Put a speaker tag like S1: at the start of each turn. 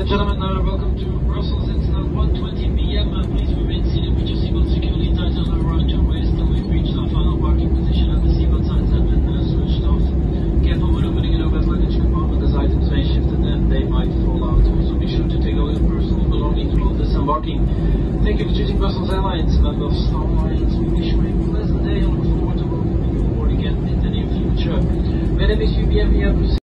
S1: gentlemen, welcome to Brussels. It's now 1:20 p.m. Please remain seated with your seatbelt securely tightened around your waist till we've reached our final parking position and the seatbelt signs have been switched off. Careful when opening an overhead luggage compartment as items may shift and they might fall out. Also be sure to take all your personal belongings while disembarking. Thank you for choosing Brussels Airlines, member of Star Alliance. We wish you a pleasant day and look forward to welcoming you aboard again in the near future. Mesdames et messieurs, bienvenue à Bruxelles.